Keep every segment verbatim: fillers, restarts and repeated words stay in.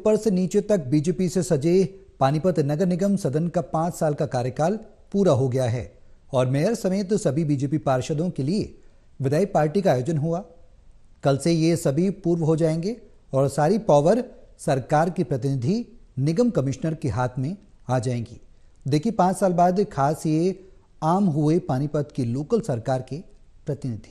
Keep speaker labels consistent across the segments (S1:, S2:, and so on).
S1: ऊपर से नीचे तक बीजेपी से सजे पानीपत नगर निगम सदन का पांच साल का कार्यकाल पूरा हो गया है और मेयर समेत सभी बीजेपी पार्षदों के लिए विदाई पार्टी का आयोजन हुआ। कल से ये सभी पूर्व हो जाएंगे और सारी पावर सरकार की प्रतिनिधि निगम कमिश्नर के हाथ में आ जाएंगी। देखिए, पांच साल बाद खास ये आम हुए पानीपत की लोकल सरकार के प्रतिनिधि।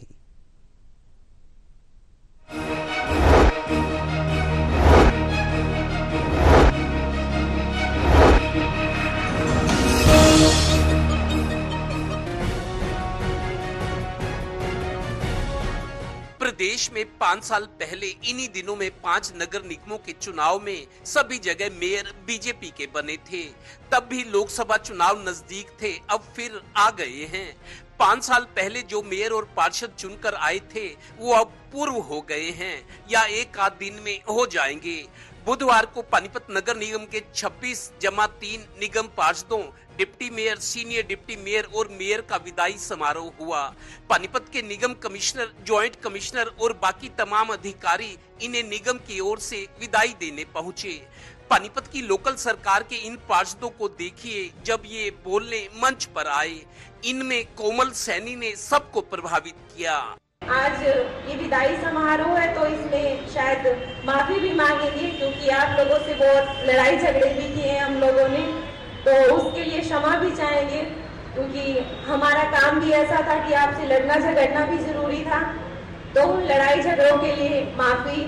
S2: प्रदेश में पांच साल पहले इन्हीं दिनों में पांच नगर निगमों के चुनाव में सभी जगह मेयर बीजेपी के बने थे। तब भी लोकसभा चुनाव नजदीक थे, अब फिर आ गए हैं। पांच साल पहले जो मेयर और पार्षद चुनकर आए थे वो अब पूर्व हो गए हैं या एक आध दिन में हो जाएंगे। बुधवार को पानीपत नगर निगम के छब्बीस जमा तीन निगम पार्षदों, deputy mayor, senior deputy mayor और मेयर का विदाई समारोह हुआ। पानीपत के निगम कमिश्नर, ज्वाइंट कमिश्नर और बाकी तमाम अधिकारी इन्हें निगम की ओर से विदाई देने पहुंचे। पानीपत की लोकल सरकार के इन पार्षदों को देखिए जब ये बोलने मंच पर आए। इनमें कोमल सैनी ने सबको प्रभावित किया।
S3: आज ये विदाई समारोह है तो इसमें शायद माफी भी मांगेंगे क्योंकि आप लोगों से बहुत लड़ाई झगड़े भी किए हैं हम लोगों ने, तो उसके लिए क्षमा भी चाहेंगे क्योंकि हमारा काम भी ऐसा था कि आपसे लड़ना झगड़ना भी जरूरी था। तो लड़ाई झगड़ों के लिए माफी।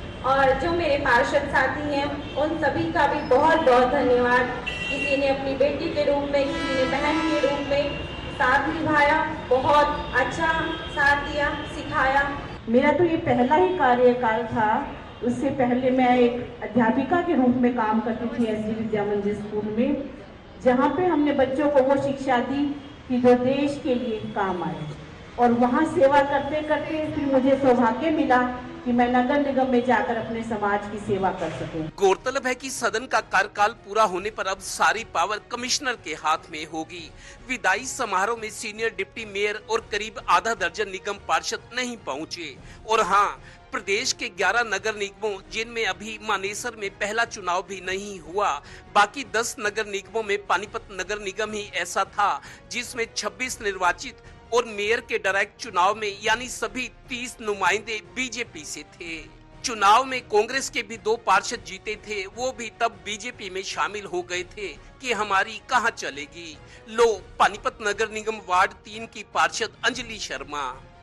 S3: और जो मेरे पार्षद साथी हैं उन सभी का भी बहुत बहुत धन्यवाद। किसी ने अपनी बेटी के रूप में, किसी ने बहन के रूप में साथ निभाया, बहुत अच्छा साथ दिया, सिखाया।
S4: मेरा तो ये पहला ही कार्यकाल था। उससे पहले मैं एक अध्यापिका के रूप में काम करती थी एस डी विद्या मंदिर स्कूल में, जहाँ पे हमने बच्चों को वो शिक्षा दी कि जो देश के लिए काम आए। और वहाँ सेवा करते करते फिर मुझे सौभाग्य मिला कि मैं नगर निगम में जाकर अपने समाज की सेवा कर सकूं।
S2: गौरतलब है कि सदन का कार्यकाल पूरा होने पर अब सारी पावर कमिश्नर के हाथ में होगी। विदाई समारोह में सीनियर डिप्टी मेयर और करीब आधा दर्जन निगम पार्षद नहीं पहुंचे। और हाँ, प्रदेश के ग्यारह नगर निगमों जिनमें अभी मानेसर में पहला चुनाव भी नहीं हुआ, बाकी दस नगर निगमों में पानीपत नगर निगम ही ऐसा था जिसमें छब्बीस निर्वाचित और मेयर के डायरेक्ट चुनाव में यानी सभी तीस नुमाइंदे बीजेपी से थे। चुनाव में कांग्रेस के भी दो पार्षद जीते थे, वो भी तब बीजेपी में शामिल हो गए थे कि हमारी कहां चलेगी। लो, पानीपत नगर निगम वार्ड तीन की पार्षद अंजलि शर्मा।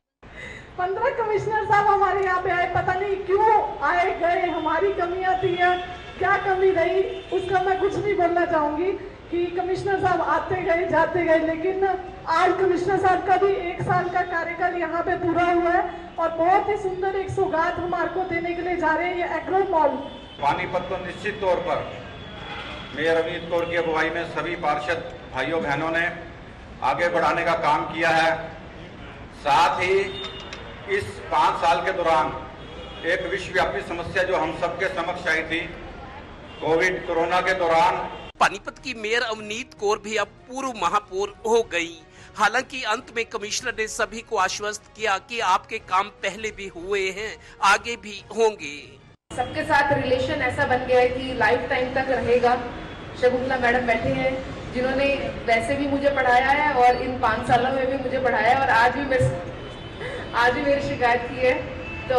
S4: पंद्रह कमिश्नर साहब हमारे यहाँ पे आए, पता नहीं क्यों आए गए, हमारी कमियां थी या क्या कमी रही उसका मैं कुछ नहीं बोलना चाहूंगी कि कमिश्नर साहब आते गए जाते गए, लेकिन आज कमिश्नर साहब का भी एक साल का कार्यकाल यहाँ पे पूरा हुआ है और बहुत ही सुंदर एक सौगात हमारे को देने के लिए जा रहे हैं। ये एग्रो मॉल
S5: पानीपत को निश्चित तौर पर मेयर अमित कौर की अगुवाई में सभी पार्षद भाइयों बहनों ने आगे बढ़ाने का काम किया है। साथ ही इस पाँच साल के दौरान एक विश्वव्यापी समस्या जो हम सबके समक्ष आई थी, कोविड कोरोना के दौरान,
S2: पानीपत की मेयर अवनीत कौर भी अब पूर्व महापौर हो गई। हालांकि अंत में कमिश्नर ने सभी को आश्वस्त किया कि आपके काम पहले भी हुए हैं, आगे भी होंगे।
S6: सबके साथ रिलेशन ऐसा बन गया है कि लाइफ टाइम तक रहेगा। शकुंतला मैडम बैठे हैं जिन्होंने वैसे भी मुझे पढ़ाया है और इन पाँच सालों में भी मुझे पढ़ाया है और आज भी मेरे आज भी मेरी शिकायत की है। तो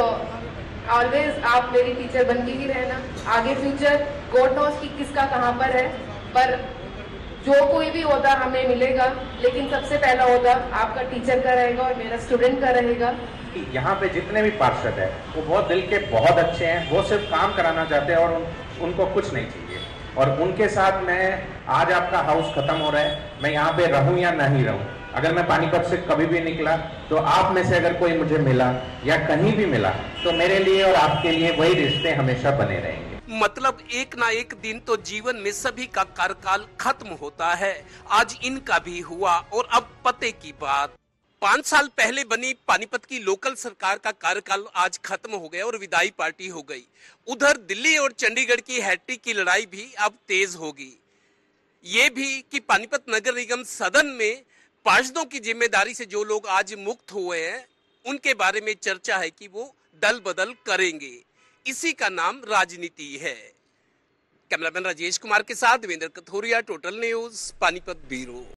S6: ऑलवेज आप मेरी टीचर बन के ही रहना। आगे फ्यूचर गॉड नोस कि किसका कहाँ पर है, पर जो कोई भी ओहदा हमें मिलेगा, लेकिन सबसे पहला ओहदा आपका टीचर का रहेगा और मेरा स्टूडेंट का रहेगा।
S7: यहाँ पे जितने भी पार्षद हैं वो बहुत दिल के बहुत अच्छे हैं, वो सिर्फ काम कराना चाहते हैं और उन, उनको कुछ नहीं चाहिए। और उनके साथ मैं आज आपका हाउस खत्म हो रहा है, मैं यहाँ पे रहूं या नहीं रहूं, अगर मैं पानीपत से कभी भी निकला तो आप में से अगर कोई मुझे मिला या कहीं भी मिला तो मेरे लिए और आपके लिए वही रिश्ते हमेशा बने रहेंगे।
S2: मतलब एक ना एक दिन तो जीवन में सभी का कार्यकाल खत्म होता है। आज इनका भी हुआ और अब पते की बात। पांच साल पहले बनी पानीपत की लोकल सरकार का कार्यकाल आज खत्म हो गया और विदाई पार्टी हो गई। उधर दिल्ली और चंडीगढ़ की हैट्रिक की लड़ाई भी अब तेज होगी। ये भी कि पानीपत नगर निगम सदन में पार्षदों की जिम्मेदारी से जो लोग आज मुक्त हुए हैं उनके बारे में चर्चा है कि वो दल बदल करेंगे। इसी का नाम राजनीति है। कैमरामैन राजेश कुमार के साथ Devendra Kathoria, total news, Panipat bureau.